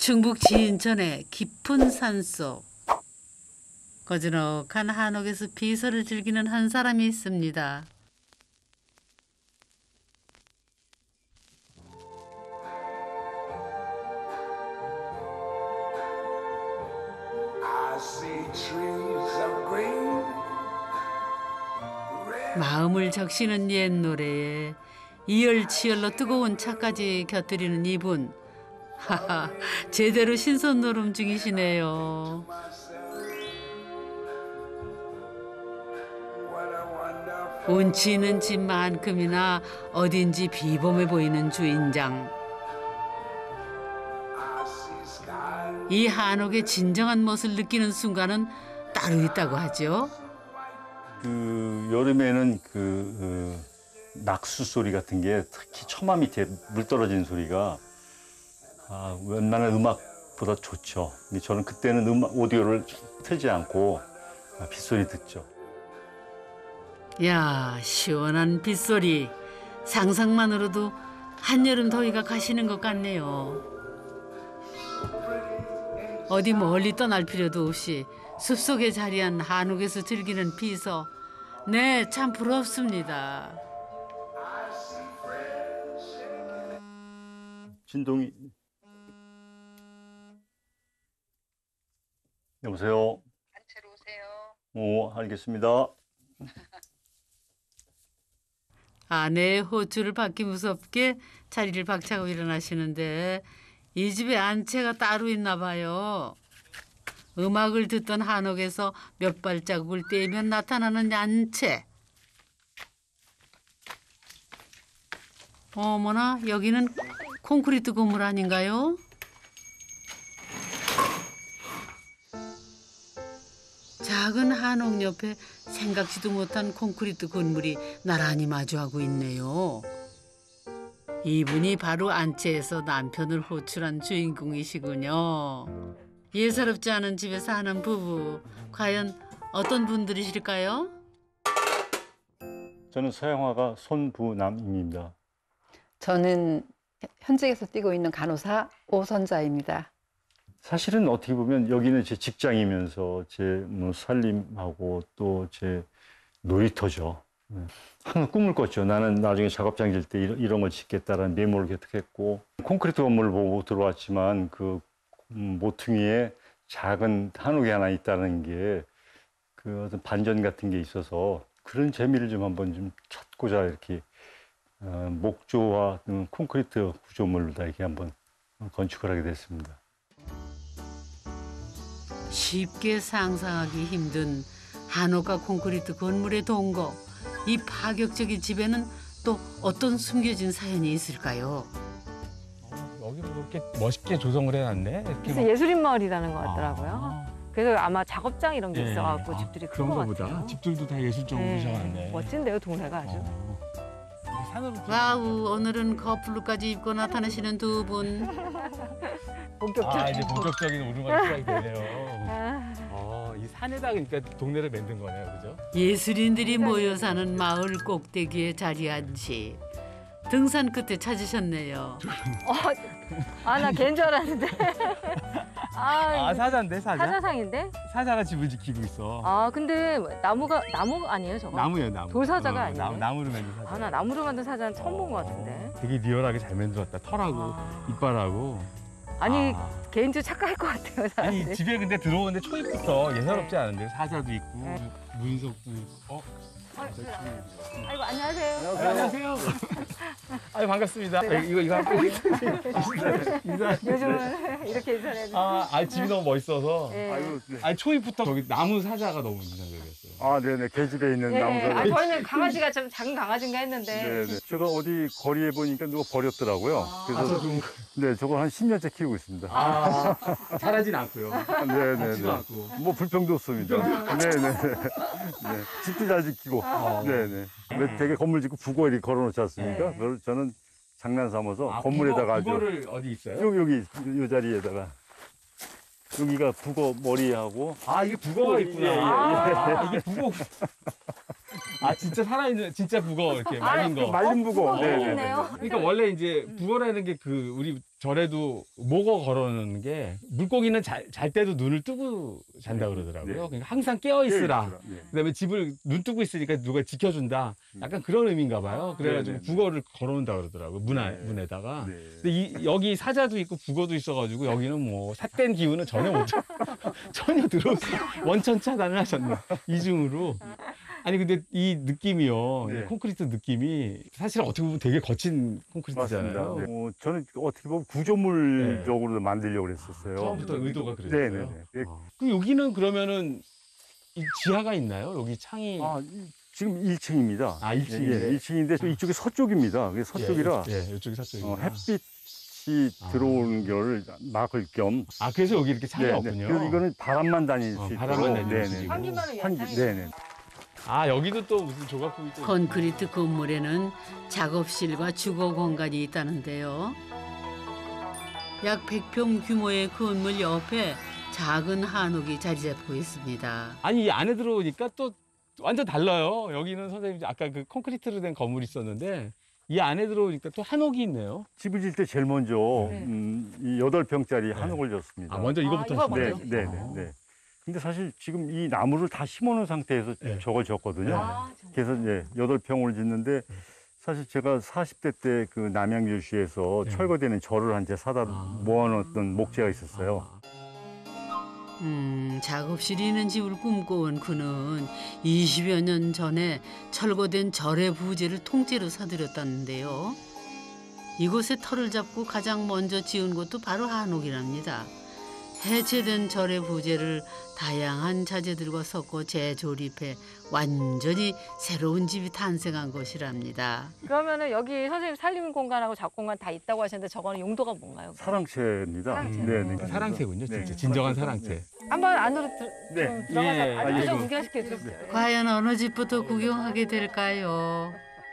충북 진천의 깊은 산속. 거즈넉한 한옥에서 비서를 즐기는 한 사람이 있습니다. 마음을 적시는 옛 노래에 이열치열로 뜨거운 차까지 곁들이는 이분. 하하, 제대로 신선 노름 중이시네요. 운치 있는 집만큼이나 어딘지 비범해 보이는 주인장. 이 한옥의 진정한 멋을 느끼는 순간은 따로 있다고 하죠. 여름에는 낙수 소리 같은 게 특히 처마 밑에 물 떨어지는 소리가 웬만한 음악보다 좋죠. 저는 그때는 오디오를 틀지 않고 빗소리 듣죠. 야, 시원한 빗소리. 상상만으로도 한여름 더위가 가시는 것 같네요. 어디 멀리 떠날 필요도 없이 숲속에 자리한 한옥에서 즐기는 비서. 네, 참 부럽습니다. 진동이. 여보세요. 단체로 오세요. 오, 알겠습니다. 아내의 호출을 받기 무섭게 자리를 박차고 일어나시는데 이 집에 안채가 따로 있나 봐요. 음악을 듣던 한옥에서 몇 발자국을 떼면 나타나는 안채. 어머나, 여기는 콘크리트 건물 아닌가요? 작은 한옥 옆에 생각지도 못한 콘크리트 건물이 나란히 마주하고 있네요. 이분이 바로 안채에서 남편을 호출한 주인공이시군요. 예사롭지 않은 집에 사는 부부. 과연 어떤 분들이실까요? 저는 서양화가 손부남입니다. 저는 현직에서 뛰고 있는 간호사 오선자입니다. 사실은 어떻게 보면 여기는 제 직장이면서 제 살림하고 또 제 놀이터죠. 항상 꿈을 꿨죠. 나는 나중에 작업장 질 때 이런 걸 짓겠다라는 메모를 계속했고, 콘크리트 건물을 보고 들어왔지만 그 모퉁이에 작은 한옥이 하나 있다는 게 어떤 반전 같은 게 있어서 그런 재미를 좀 한번 좀 찾고자 이렇게 목조와 콘크리트 구조물로 다 이렇게 한번 건축을 하게 됐습니다. 쉽게 상상하기 힘든 한옥과 콘크리트 건물의 동거. 이 파격적인 집에는 또 어떤 숨겨진 사연이 있을까요? 여기를 그렇게 멋있게 조성을 해놨네. 그래서 예술인 마을이라는 것 같더라고요. 그래서 아마 작업장 이런 게 있어갖고 집들이 큰 것 같아요. 집들도 다 예술적으로 구성하네. 멋진데요, 동네가 아주. 와우, 오늘은 커플룩까지 입고 나타나시는 두 분. 본격적인. 이제 본격적인 오르막이 시작이 되네요. 이 산에다 그러니까 동네를 만든 거네요, 그죠? 예술인들이 모여 사는 마을 꼭대기에 자리한 집. 등산 끝에 찾으셨네요. 나 걔인 줄 알았는데. 사자인데, 사자? 사자상인데? 사자가 집을 지키고 있어. 근데 나무 아니에요, 저거? 나무예요, 나무. 돌사자가 아니에요? 나무로 만든 사자. 나 나무로 만든 사자는 처음 본 것 같은데. 되게 리얼하게 잘 만들었다. 털하고 이빨하고. 걔인 줄 착각할 것 같아요, 사람들이. 집에 근데 들어오는데 초입부터 예사롭지 않은데 사자도 있고 문석도 있고. 아이고, 안녕하세요. 안녕하세요. 반갑습니다. 이거 함께 인사. 요즘은 이렇게 인사해주세요. 집이 너무 멋있어서. 아유, 초입부터 저기 나무 사자가 너무 인상적이었어요. 네네. 계집에 있는 나무사자. 저희는 강아지가 좀 작은 강아지인가 했는데. 네네. 제가 어디 거리에 보니까 누가 버렸더라고요. 그래서 네, 저거 한 10년째 키우고 있습니다. 자라진 않고요. 네네네. 뭐 불평도 없습니다. 네네. 네. 집도 잘 지키고. 네네. 되게 건물 짓고 북어 이렇게 걸어놓지 않습니까? 그걸 저는 장난 삼아서 건물에다가 아주. 북어를 어디 있어요? 여기 이 자리에다가. 여기가 북어 머리하고. 이게 북어가 있구나. 예. 이게 북어. 진짜 살아있는, 진짜 북어, 이렇게 말린 거. 말린 북어. 북어 네네네. 있네요. 그러니까 원래 이제 북어라는 게 우리 절에도 목어 걸어놓는 게 물고기는 잘 때도 눈을 뜨고 잔다 그러더라고요. 네. 그러니까 항상 깨어 있으라. 네. 그다음에 집을 눈 뜨고 있으니까 누가 지켜준다. 약간 그런 의미인가 봐요. 그래가지고 네, 네, 북어를 걸어놓는다 그러더라고요. 네. 문에다가. 네. 근데 여기 사자도 있고 북어도 있어가지고 여기는 뭐 삿된 기운은 전혀 못 전혀 들어오지 원천 차단을 하셨네. 이중으로. 아니 근데 이 느낌이요. 네. 이 콘크리트 느낌이 사실 어떻게 보면 되게 거친 콘크리트잖아요. 맞습니다. 저는 어떻게 보면 구조물적으로 만들려고 그랬었어요. 처음부터 의도가 그랬어요. 네네네. 그 여기는 그러면은 이 지하가 있나요? 여기 창이 지금 1층입니다. 아, 1층. 예, 1층인데 이쪽이 서쪽입니다. 그게 서쪽이라 이쪽이 서쪽이. 햇빛이 들어오는 걸 막을 겸. 아 그래서 여기 이렇게 창이 없군요. 그래서 이거는 바람만 다닐 수 있도록. 바람만 다닐 수 네네. 있고. 환기만을 네네. 아 여기도 또 무슨 조각품이 또. 콘크리트 건물에는 작업실과 주거 공간이 있다는데요. 약 100평 규모의 건물 옆에 작은 한옥이 자리 잡고 있습니다. 아니 이 안에 들어오니까 또 완전 달라요. 여기는 선생님 아까 그 콘크리트로 된 건물이 있었는데 이 안에 들어오니까 또 한옥이 있네요. 집을 질 때 제일 먼저 네. 이 8평짜리 한옥을 줬습니다. 아 먼저 이거부터 이거 네, 하시나요? 네, 네, 네. 근데 사실 지금 이 나무를 다 심어놓은 상태에서 네. 저걸 졌거든요. 아, 그래서 이제 8평을 짓는데 사실 제가 40대 때 그 남양주시에서 네. 철거되는 절을 한 채 사다 아. 모아놓던 목재가 있었어요. 작업실이 있는 집을 꿈꿔온 그는 20여 년 전에 철거된 절의 부재를 통째로 사들였다는데요. 이곳에 터를 잡고 가장 먼저 지은 곳도 바로 한옥이랍니다. 해체된 절의 부재를 다양한 자재들과 섞어 재조립해 완전히 새로운 집이 탄생한 것이랍니다. 그러면은 여기 선생님 살림 공간하고 작업 공간 다 있다고 하셨는데 저거는 용도가 뭔가요? 사랑채입니다. 사랑채. 네. 사랑채군요, 진짜 네. 진정한 사랑채. 한번 안으로 네. 좀 들어가서 예, 안으로 좀 알겠습니다. 구경시켜 주세요. 과연 어느 집부터 구경하게 될까요?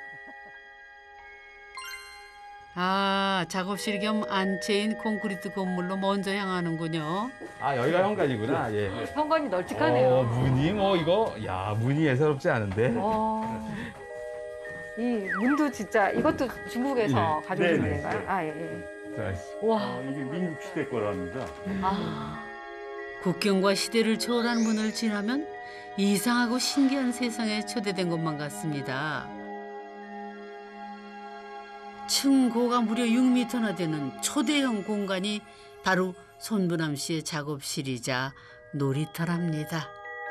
아, 작업실 겸 안채인 콘크리트 건물로 먼저 향하는군요. 아 여기가 현관이구나. 예. 현관이 널찍하네요. 문이 뭐 이거 야 문이 예사롭지 않은데. 이 문도 진짜 이것도 중국에서 예. 가져오신 네네. 건가요? 아 예. 예. 자, 와. 이게 민국 시대 거랍니다. 아. 국경과 시대를 초월한 문을 지나면 이상하고 신기한 세상에 초대된 것만 같습니다. 층고가 무려 6m나 되는 초대형 공간이 바로 손부남 씨의 작업실이자 놀이터랍니다.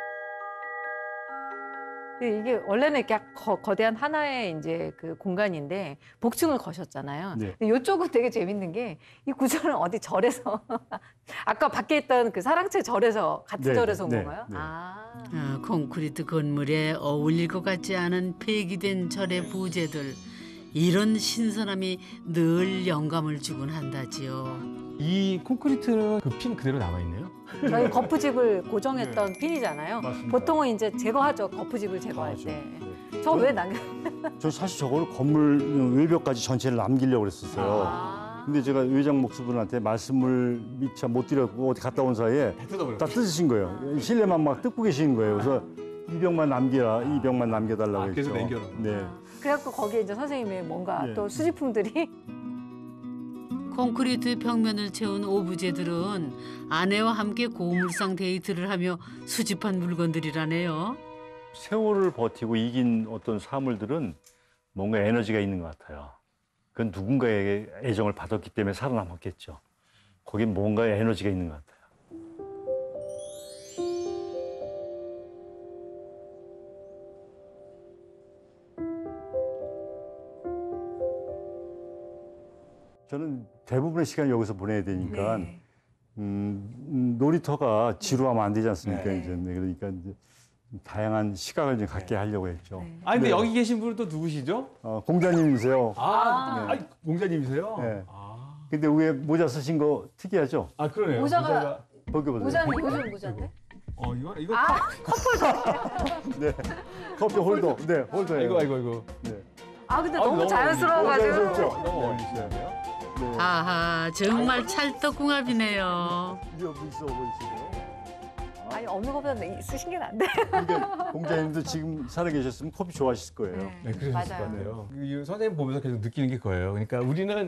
이게 원래는 이렇게 거대한 하나의 이제 그 공간인데 복층을 거셨잖아요. 네. 근데 이쪽은 되게 재밌는 게 이 구조는 어디 절에서 아까 밖에 있던 그 사랑채 절에서 같은 네, 절에서 온 네, 건가요? 네. 아. 콘크리트 건물에 어울릴 것 같지 않은 폐기된 절의 부재들. 이런 신선함이 늘 영감을 주곤 한다지요. 이 콘크리트는 그 핀 그대로 남아 있네요. 저희 거푸집을 고정했던 핀이잖아요. 맞습니다. 보통은 이제 제거하죠. 거푸집을 제거할 하죠. 때. 네. 저 왜 남겨? 저 사실 저걸 건물 외벽까지 전체를 남기려고 그랬었어요. 아. 근데 제가 외장 목수분한테 말씀을 미처 못 드렸고 어디 갔다 온 사이에 다 뜯어버렸어요. 다 뜯으신 거예요. 실내만 막 뜯고 계시는 거예요. 그래서 이 벽만 남겨라, 이 벽만 남겨달라고 했죠. 그래서 남겨놓은 네. 그래갖고 거기에 이제 선생님의 뭔가 예. 또 수집품들이 콘크리트 벽면을 채운 오브제들은 아내와 함께 고물상 데이트를 하며 수집한 물건들이라네요. 세월을 버티고 이긴 어떤 사물들은 뭔가 에너지가 있는 것 같아요. 그건 누군가에게 애정을 받았기 때문에 살아남았겠죠. 거긴 뭔가 에너지가 있는 것 같아요. 저는 대부분의 시간을 여기서 보내야 되니까 네. 놀이터가 지루하면 안 되지 않습니까? 네. 이제 그러니까 이제 다양한 시각을 좀 갖게 하려고 했죠. 네. 아 근데 네. 여기 계신 분은 또 누구시죠? 공자님이세요. 아, 공자님이세요? 네. 아. 근데 위에 모자 쓰신 거 특이하죠? 아 그러네요. 모자가- 벗겨보세요. 모자는 요즘 모자인데? 이거 아, 네. 커피 홀더. 네, 홀더예요. 이거. 네. 아 근데 아, 너무 너무 자연스러워가지고. 자연스럽죠? 너무 어울리시네요. 네. 아하, 정말 찰떡궁합이네요. 이거 있어 보이시죠? 아니 없는 것보다 쓰신 게 낫네. 그러니까 공자님도 지금 살아계셨으면 커피 좋아하실 거예요. 네, 그러셨을 맞아요. 것 같아요. 이 선생님 보면서 계속 느끼는 게 그거예요. 그러니까 우리는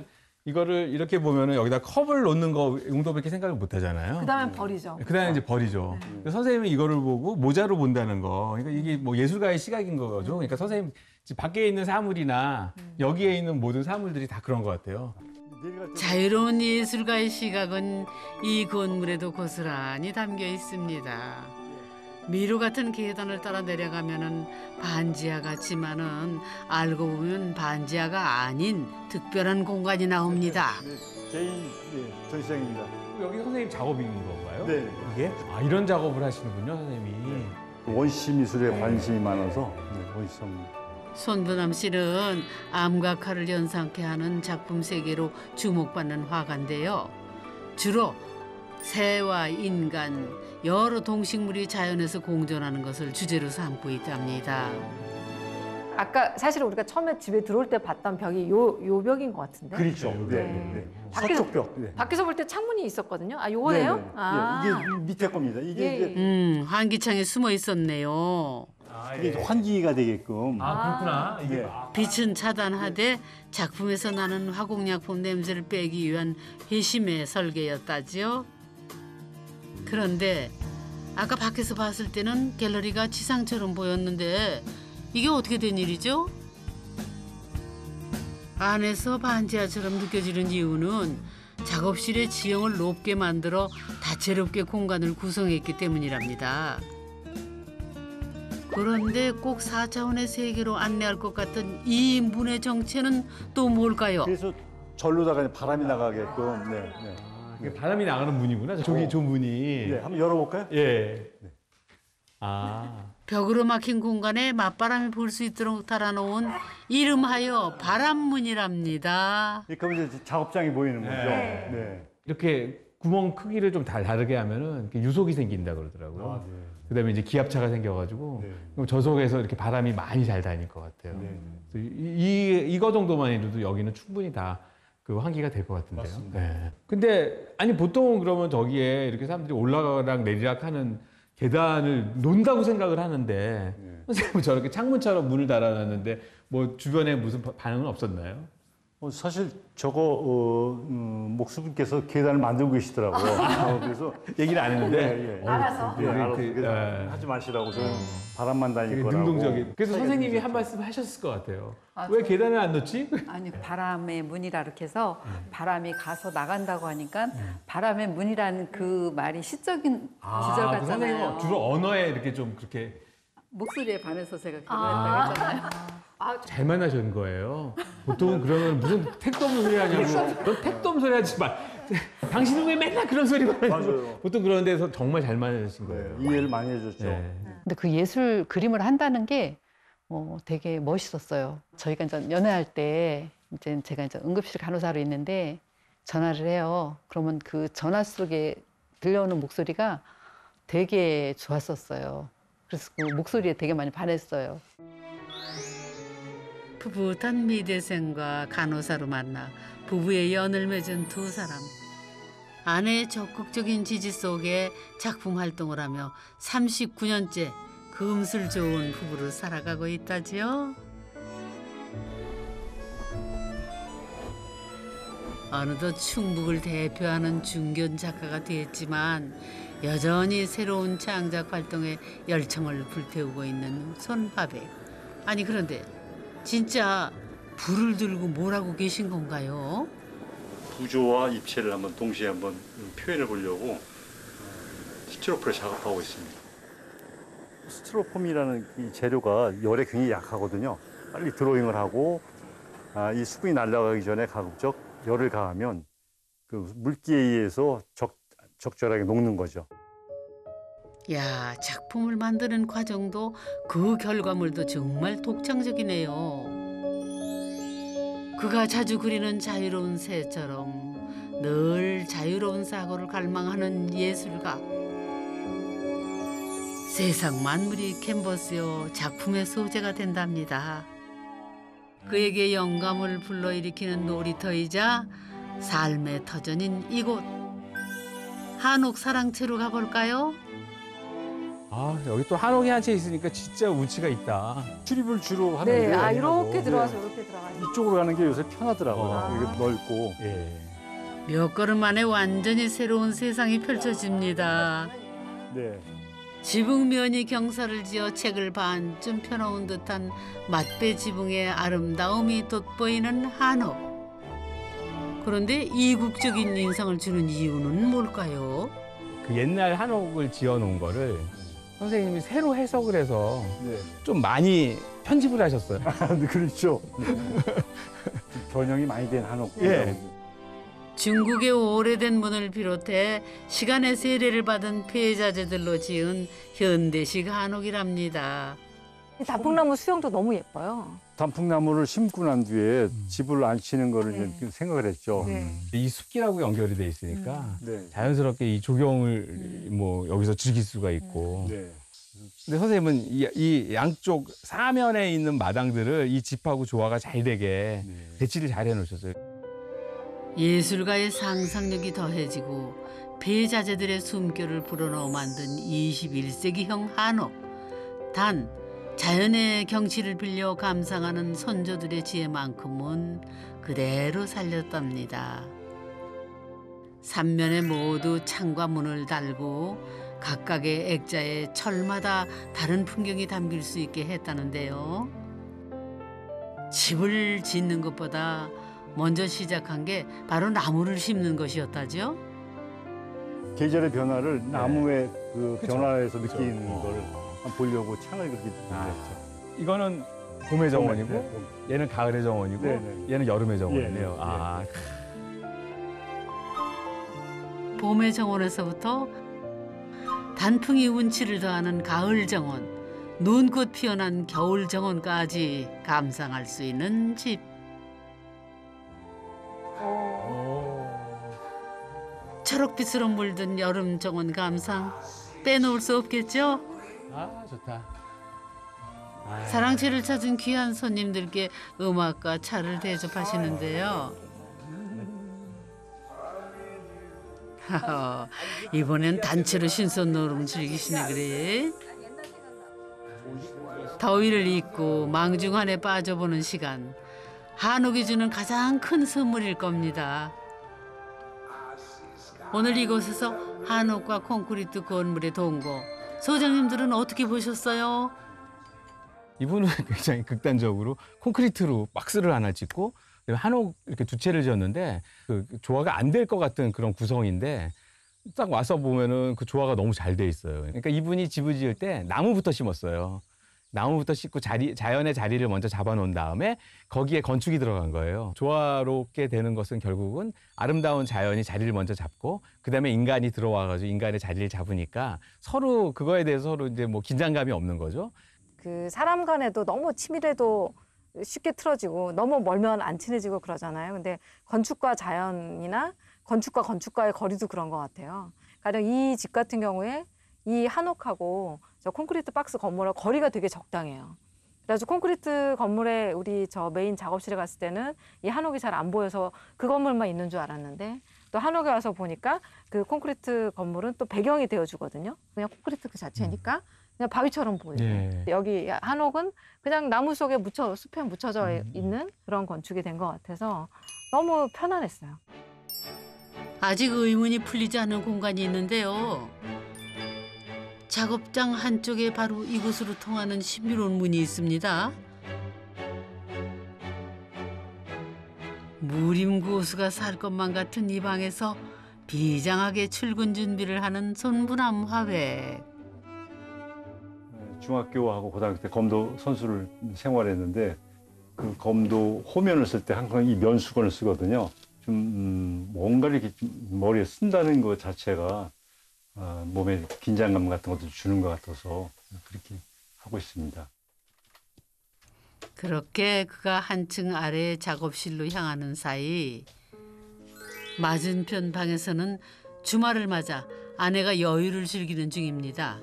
이거를 이렇게 보면은 여기다 컵을 놓는 거 용도밖에 생각을 못 하잖아요. 그다음엔 버리죠. 그다음에 이제 버리죠. 근데 선생님이 이거를 보고 모자로 본다는 거. 그러니까 이게 뭐 예술가의 시각인 거죠. 그러니까 선생님 지금 밖에 있는 사물이나 여기에 있는 모든 사물들이 다 그런 것 같아요. 자유로운 예술가의 시각은 이 건물에도 고스란히 담겨 있습니다. 미로 같은 계단을 따라 내려가면은 반지하 같지만은 알고 보면 반지하가 아닌 특별한 공간이 나옵니다. 개인 전시장입니다. 여기 선생님 작업인 건가요? 네. 이게? 아, 이런 작업을 하시는군요, 선생님이. 원시 미술에 관심이 많아서 원시 전문. 손부남 씨는 암각화를 연상케 하는 작품 세계로 주목받는 화가인데요. 주로 새와 인간, 여러 동식물이 자연에서 공존하는 것을 주제로 삼고 있답니다. 아까 사실 우리가 처음에 집에 들어올 때 봤던 벽이 요 벽인 것 같은데. 그렇죠. 네. 네. 네. 밖에서- 서쪽 벽. 네. 밖에서 볼 때 창문이 있었거든요. 아, 요거네요? 네, 네. 아. 예, 이게 밑에 겁니다. 이게 예, 이제 환기창에 숨어 있었네요. 이게 환기가 되게끔. 그렇구나. 이게 네. 빛은 차단하되 작품에서 나는 화공약품 냄새를 빼기 위한 회심의 설계였다지요. 그런데 아까 밖에서 봤을 때는 갤러리가 지상처럼 보였는데 이게 어떻게 된 일이죠? 안에서 반지하처럼 느껴지는 이유는 작업실의 지형을 높게 만들어 다채롭게 공간을 구성했기 때문이랍니다. 그런데 꼭 4차원의 세계로 안내할 것 같은 이 문의 정체는 또 뭘까요? 그래서 절로다가 바람이 나가게끔. 네. 네. 이게 바람이 나가는 문이구나. 저기 저 문이. 네. 한번 열어볼까요? 예. 아. 벽으로 막힌 공간에 맞바람이 불 수 있도록 달아놓은 이름하여 바람문이랍니다. 그러면 이제 작업장이 보이는 거죠. 네. 네. 이렇게 구멍 크기를 좀 다르게 하면은 이렇게 유속이 생긴다 그러더라고요. 아, 네. 그다음에 이제 기압차가 생겨가지고 네. 그럼 저 속에서 이렇게 바람이 많이 잘 다닐 것 같아요. 네. 그래서 이거 정도만 해도 여기는 충분히 다 그 환기가 될 것 같은데요. 맞습니다. 네. 근데 아니 보통은 그러면 저기에 이렇게 사람들이 올라가락 내리락하는 계단을 논다고 생각을 하는데 네. 선생님은 저렇게 창문처럼 문을 달아놨는데 뭐 주변에 무슨 반응은 없었나요? 사실 저거 목수분께서 계단을 만들고 계시더라고요. 그래서 얘기를 안 했는데 예, 예. 알아서? 예, 알아서 그, 그래서 예. 하지 마시라고 저는 바람만 다닐 되게 거라고. 능동적인. 그래서 사이가 선생님이 되셨죠. 한 말씀 하셨을 것 같아요. 아, 왜 저- 계단을 안 넣지? 아니 바람의 문이라 이렇게 해서 바람이 가서 나간다고 하니까 바람의 문이라는 그 말이 시적인 지적 그 선생님은 같잖아요. 주로 언어에 이렇게 좀 그렇게 목소리에 반해서 제가 아. 그랬다고 했잖아요. 잘 만나신 거예요. 보통은 그러면 무슨 택도 없는 소리 하냐고. 넌 택도 없는 소리 하지 마. 당신은 왜 맨날 그런 소리만 하냐고. 맞아요. 보통 그런 데서 정말 잘 만나신 네, 거예요. 이해를 많이 해줬죠. 네. 근데 그 예술 그림을 한다는 게 되게 멋있었어요. 저희가 이제 연애할 때 이제 제가 이제 응급실 간호사로 있는데 전화를 해요. 그러면 그 전화 속에 들려오는 목소리가 되게 좋았었어요. 그래서 그 목소리에 되게 많이 반했어요. 풋풋한 미대생과 간호사로 만나 부부의 연을 맺은 두 사람. 아내의 적극적인 지지 속에 작품 활동을 하며 39년째 금슬 좋은 부부로 살아가고 있다지요. 어느덧 충북을 대표하는 중견 작가가 됐지만 여전히 새로운 창작 활동에 열정을 불태우고 있는 손화백. 아니 그런데 진짜 불을 들고 뭘 하고 계신 건가요? 구조와 입체를 한번 동시에 한번 표현해 보려고 스티로폼을 작업하고 있습니다. 스티로폼이라는 이 재료가 열에 굉장히 약하거든요. 빨리 드로잉을 하고 이 수분이 날아가기 전에 가급적 열을 가하면 그 물기에 의해서 적절하게 녹는 거죠. 야, 작품을 만드는 과정도 그 결과물도 정말 독창적이네요. 그가 자주 그리는 자유로운 새처럼 늘 자유로운 사고를 갈망하는 예술가. 세상 만물이 캔버스요 작품의 소재가 된답니다. 그에게 영감을 불러일으키는 놀이터이자 삶의 터전인 이곳. 한옥 사랑채로 가볼까요? 아, 여기 또 한옥이 한 채 있으니까 진짜 운치가 있다. 출입을 주로 하는데 네, 아 많이 하고. 이렇게 들어와서 이렇게 들어가요. 이쪽으로 가는 게 요새 편하더라고요. 아. 이게 넓고. 예. 몇 걸음 만에 완전히 새로운 세상이 펼쳐집니다. 네. 지붕면이 경사를 지어 책을 반쯤 펴놓은 듯한 맛배 지붕의 아름다움이 돋보이는 한옥. 그런데 이국적인 인상을 주는 이유는 뭘까요? 그 옛날 한옥을 지어놓은 거를 선생님이 새로 해석을 해서 네. 좀 많이 편집을 하셨어요. 그렇죠. 변형이 많이 된 한옥. 예. 중국의 오래된 문을 비롯해 시간의 세례를 받은 폐자재들로 지은 현대식 한옥이랍니다. 이 단풍나무 수영도 너무 예뻐요. 단풍나무를 심고 난 뒤에 집을 안 치는 거를 이제 생각을 했죠. 네. 이 숲길하고 연결이 돼 있으니까 네. 자연스럽게 이 조경을 뭐 여기서 즐길 수가 있고. 네. 근데 선생님은 이 양쪽 사면에 있는 마당들을 이 집하고 조화가 잘 되게 네. 배치를 잘 해놓으셨어요. 예술가의 상상력이 더해지고 폐자재들의 숨결을 불어넣어 만든 21세기형 한옥. 단 자연의 경치를 빌려 감상하는 선조들의 지혜만큼은 그대로 살렸답니다. 삼면에 모두 창과 문을 달고 각각의 액자에 철마다 다른 풍경이 담길 수 있게 했다는데요. 집을 짓는 것보다 먼저 시작한 게 바로 나무를 심는 것이었다죠. 계절의 변화를 나무의 그 그쵸. 변화에서 그쵸. 느끼는 걸 한번 보려고 창을 그렇게 아. 냈죠. 이거는 봄의 정원이고 네. 얘는 가을의 정원이고 네, 네. 얘는 여름의 정원이네요. 예, 예, 아, 봄의 정원에서부터 단풍이 운치를 더하는 가을 정원, 눈꽃 피어난 겨울 정원까지 감상할 수 있는 집. 초록빛으로 물든 여름 정원 감상 빼놓을 수 없겠죠? 아 좋다. 아, 사랑채를 찾은 귀한 손님들께 음악과 차를 대접하시는데요. 하하, 이번엔 단체로 신선놀음 즐기시네 그래. 더위를 잊고 망중한에 빠져보는 시간. 한옥이 주는 가장 큰 선물일 겁니다. 오늘 이곳에서 한옥과 콘크리트 건물의 동거. 소장님들은 어떻게 보셨어요? 이분은 굉장히 극단적으로 콘크리트로 박스를 하나 짓고 한옥 이렇게 두 채를 지었는데 그 조화가 안 될 것 같은 그런 구성인데 딱 와서 보면은 그 조화가 너무 잘 돼 있어요. 그러니까 이분이 집을 지을 때 나무부터 심었어요. 나무부터 심고 자연의 자리를 먼저 잡아놓은 다음에 거기에 건축이 들어간 거예요. 조화롭게 되는 것은 결국은 아름다운 자연이 자리를 먼저 잡고 그다음에 인간이 들어와가지고 인간의 자리를 잡으니까 서로 그거에 대해서 서로 이제 뭐 긴장감이 없는 거죠. 그 사람 간에도 너무 치밀해도 쉽게 틀어지고 너무 멀면 안 친해지고 그러잖아요. 근데 건축과 자연이나 건축과 건축과의 거리도 그런 것 같아요. 가령 이 집 같은 경우에 이 한옥하고 저 콘크리트 박스 건물하고 거리가 되게 적당해요. 그래서 콘크리트 건물에 우리 저 메인 작업실에 갔을 때는 이 한옥이 잘 안 보여서 그 건물만 있는 줄 알았는데 또 한옥에 와서 보니까 그 콘크리트 건물은 또 배경이 되어주거든요. 그냥 콘크리트 그 자체니까 그냥 바위처럼 보이고 네. 여기 한옥은 그냥 나무 속에 숲에 묻혀져 있는 그런 건축이 된 것 같아서 너무 편안했어요. 아직 의문이 풀리지 않은 공간이 있는데요. 작업장 한쪽에 바로 이곳으로 통하는 신비로운 문이 있습니다. 무림고수가 살 것만 같은 이 방에서 비장하게 출근 준비를 하는 손부남 화백. 중학교하고 고등학교 때 검도 선수를 생활했는데 그 검도 호면을 쓸 때 항상 이 면수건을 쓰거든요. 좀 뭔가를 이렇게 좀 머리에 쓴다는 것 자체가 몸에 긴장감 같은 것도 주는 것 같아서 그렇게 하고 있습니다. 그렇게 그가 한층 아래 작업실로 향하는 사이 맞은편 방에서는 주말을 맞아 아내가 여유를 즐기는 중입니다.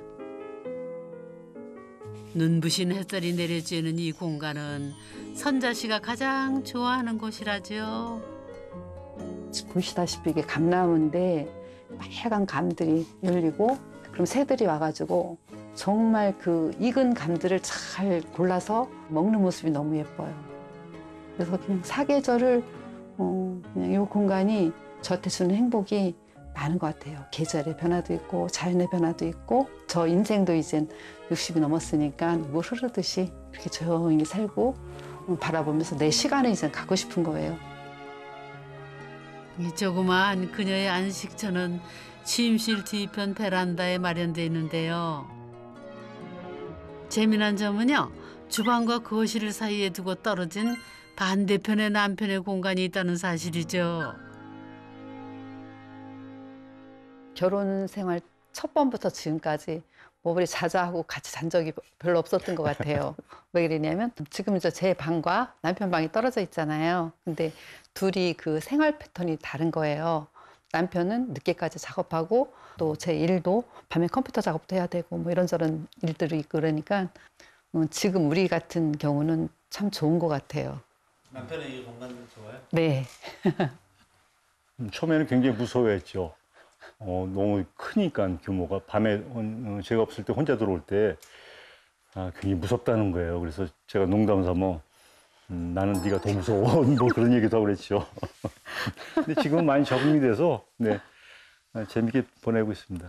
눈부신 햇살이 내려쬐는 이 공간은 선자 씨가 가장 좋아하는 곳이라죠. 보시다시피 이게 감나무인데 빨간 감들이 열리고 그럼 새들이 와가지고 정말 그 익은 감들을 잘 골라서 먹는 모습이 너무 예뻐요. 그래서 그냥 사계절을 그냥 이 공간이 저한테 주는 행복이 많은 것 같아요. 계절의 변화도 있고 자연의 변화도 있고 저 인생도 이젠 60이 넘었으니까 물 흐르듯이 이렇게 조용히 살고 바라보면서 내 시간을 이제 갖고 싶은 거예요. 이 조그마한 그녀의 안식처는 침실 뒤편 베란다에 마련되어 있는데요. 재미난 점은요, 주방과 거실 사이에 두고 떨어진 반대편에 남편의 공간이 있다는 사실이죠. 결혼 생활 첫 번부터 지금까지 뭐 우리 자자하고 같이 잔 적이 별로 없었던 것 같아요. 왜 그러냐면 지금 이제 제 방과 남편 방이 떨어져 있잖아요. 근데 둘이 그 생활 패턴이 다른 거예요. 남편은 늦게까지 작업하고 또 제 일도 밤에 컴퓨터 작업도 해야 되고 뭐 이런저런 일들이 있고 그러니까 지금 우리 같은 경우는 참 좋은 것 같아요. 남편의 이 공간 좋아요? 네. 처음에는 굉장히 무서워했죠. 너무 크니까 규모가 밤에 제가 없을 때 혼자 들어올 때 굉장히 무섭다는 거예요. 그래서 제가 농담 삼아 나는 네가 더 무서워 뭐 그런 얘기도 하고 그랬죠. 근데 지금은 많이 적응이 돼서 네, 재밌게 보내고 있습니다.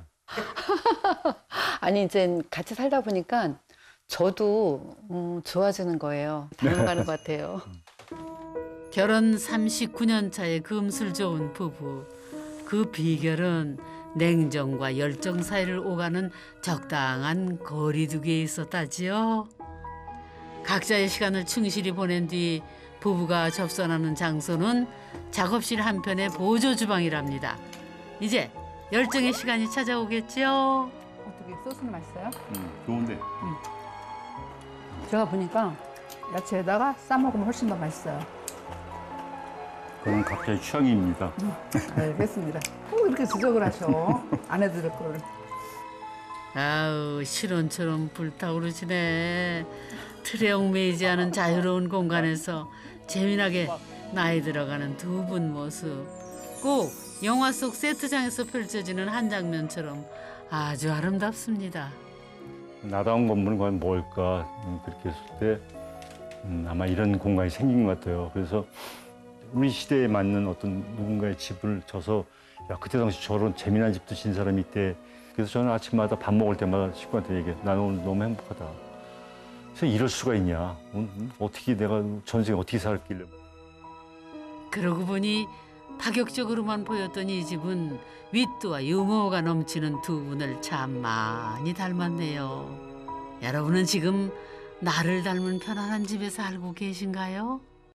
아니 이제 같이 살다 보니까 저도 좋아지는 거예요. 닮아가는 것 같아요. 결혼 39년 차의 금술 좋은 부부. 그 비결은 냉정과 열정 사이를 오가는 적당한 거리두기에 있었다지요. 각자의 시간을 충실히 보낸 뒤 부부가 접선하는 장소는 작업실 한편의 보조 주방이랍니다. 이제 열정의 시간이 찾아오겠죠. 어떻게 소스는 맛있어요? 좋은데. 제가 보니까 야채에다가 싸 먹으면 훨씬 더 맛있어요. 그건 각자의 취향입니다. 알겠습니다. 꼭 이렇게 지적을 하셔. 아내들의 걸. 아우 실온처럼 불타오르시네. 틀에 얽매이지 않은 자유로운 공간에서 재미나게 나이 들어가는 두 분 모습. 꼭 영화 속 세트장에서 펼쳐지는 한 장면처럼 아주 아름답습니다. 나다운 건물은 과연 뭘까 그렇게 했을 때 아마 이런 공간이 생긴 것 같아요. 그래서 우리 시대에 맞는 어떤 누군가의 집을 져서 야 그때 당시 저런 재미난 집도 진 사람이 있대. 그래서 저는 아침마다 밥 먹을 때마다 식구한테 얘기해. 나는 오늘 너무 행복하다. 그래서 이럴 수가 있냐. 어떻게 내가 전생에 어떻게 살았길래. 그러고 보니 파격적으로만 보였던 이 집은 위트와 유머가 넘치는 두 분을 참 많이 닮았네요. 여러분은 지금 나를 닮은 편안한 집에 살고 계신가요?